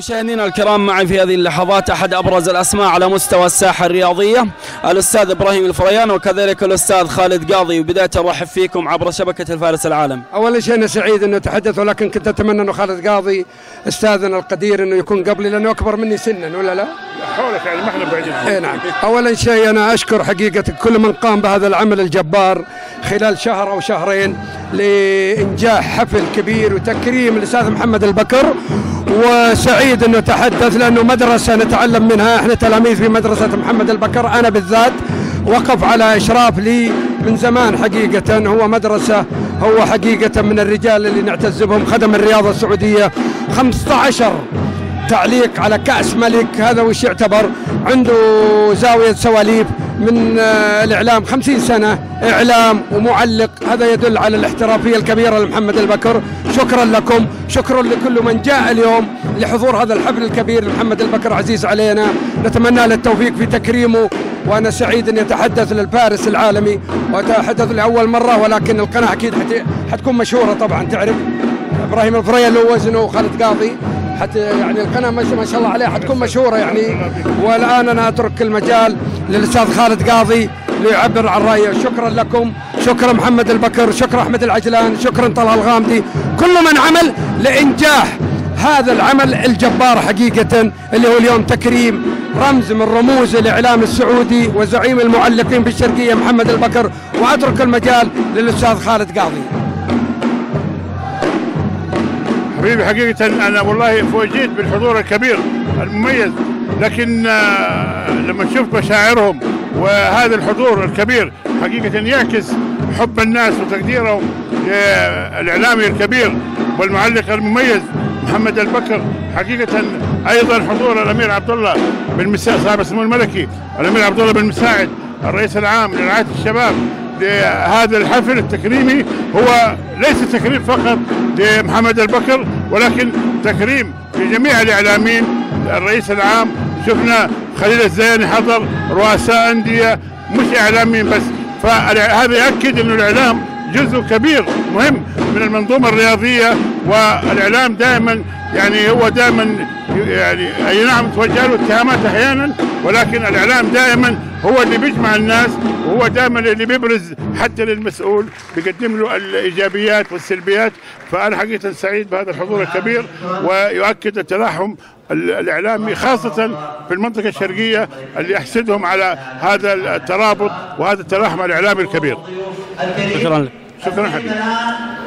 مشاهدينا الكرام، معي في هذه اللحظات أحد أبرز الأسماء على مستوى الساحة الرياضية، الأستاذ إبراهيم الفريان، وكذلك الأستاذ خالد قاضي. وبداية أرحب فيكم عبر شبكة الفارس العالم. أول شيء أنا سعيد أنه أتحدث، ولكن كنت أتمنى أنه خالد قاضي أستاذنا القدير أنه يكون قبلي، لأنه أكبر مني سنا، ولا لا؟ حولك يعني ما احنا بعيدين. إيه نعم. أولا شيء أنا أشكر حقيقة كل من قام بهذا العمل الجبار خلال شهر أو شهرين لإنجاح حفل كبير وتكريم الأستاذ محمد البكر، وسعيد أنه تحدث لأنه مدرسة نتعلم منها. احنا تلاميذ في مدرسة محمد البكر، أنا بالذات وقف على إشراف لي من زمان حقيقة. هو مدرسة، هو حقيقة من الرجال اللي نعتز بهم، خدم الرياضة السعودية 15 تعليق على كأس ملك، هذا وش يعتبر. عنده زاوية سواليف من الإعلام 50 سنة إعلام ومعلق، هذا يدل على الاحترافية الكبيرة لمحمد البكر. شكرا لكم، شكرا لكل من جاء اليوم لحضور هذا الحفل الكبير لمحمد البكر، عزيز علينا، نتمنى له التوفيق في تكريمه. وأنا سعيد أن يتحدث للفارس العالمي، وأتحدث لأول مرة، ولكن القناة أكيد حتكون مشهورة طبعا. تعرف إبراهيم الفريان له وزنه وخالد قاضي، حتى يعني القناة ما شاء الله عليها حتكون مشهورة يعني. والآن أنا أترك المجال للأستاذ خالد قاضي ليعبر عن رأيه. شكرا لكم، شكرا محمد البكر، شكرا أحمد العجلان، شكرا طلال الغامدي، كل من عمل لإنجاح هذا العمل الجبار حقيقة، اللي هو اليوم تكريم رمز من رموز الإعلام السعودي وزعيم المعلقين في الشرقية محمد البكر. وأترك المجال للأستاذ خالد قاضي. حبيبي، حقيقة أنا والله فوجئت بالحضور الكبير المميز، لكن لما شفت مشاعرهم وهذا الحضور الكبير حقيقة يعكس حب الناس وتقديرهم للإعلامي الكبير والمعلق المميز محمد البكر. حقيقة أيضا حضور الأمير عبد الله بن مساعد صاحب السمو الملكي، الأمير عبد الله بن مساعد الرئيس العام لرعاية الشباب، لهذا الحفل التكريمي. هو ليس تكريم فقط لمحمد البكر، ولكن تكريم لجميع الإعلاميين. الرئيس العام شفنا خليل الزياني حضر، رؤساء أندية، مش إعلاميين بس. فهذا يؤكد أن الإعلام جزء كبير مهم من المنظومة الرياضية، والإعلام دائما يعني هو دائما يعني أي نعم توجه له اتهامات أحيانا، ولكن الإعلام دائما هو اللي بيجمع الناس، وهو دائما اللي بيبرز حتى للمسؤول، بيقدم له الإيجابيات والسلبيات. فأنا حقيقة سعيد بهذا الحضور الكبير، ويؤكد التلاحم الإعلامي خاصة في المنطقة الشرقية اللي يحسدهم على هذا الترابط وهذا التلاحم الإعلامي الكبير. شكرا لك. شكرا حبيبي.